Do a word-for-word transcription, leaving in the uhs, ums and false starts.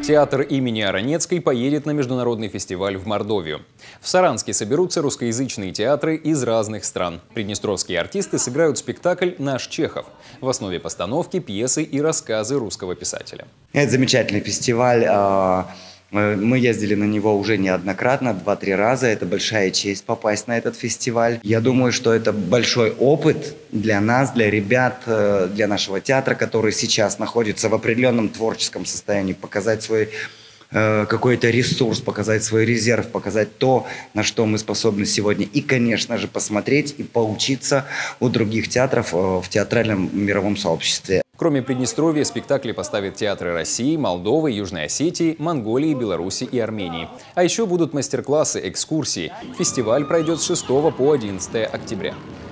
Театр имени Аронецкой поедет на международный фестиваль в Мордовию. В Саранске соберутся русскоязычные театры из разных стран. Приднестровские артисты сыграют спектакль «Наш Чехов». В основе постановки пьесы и рассказы русского писателя. Это замечательный фестиваль. Мы ездили на него уже неоднократно, два-три раза. Это большая честь попасть на этот фестиваль. Я думаю, что это большой опыт для нас, для ребят, для нашего театра, который сейчас находится в определенном творческом состоянии, показать свой какой-то ресурс, показать свой резерв, показать то, на что мы способны сегодня. И, конечно же, посмотреть и поучиться у других театров в театральном мировом сообществе. Кроме Приднестровья, спектакли поставят театры России, Молдовы, Южной Осетии, Монголии, Беларуси и Армении. А еще будут мастер-классы, экскурсии. Фестиваль пройдет с шестого по одиннадцатое октября.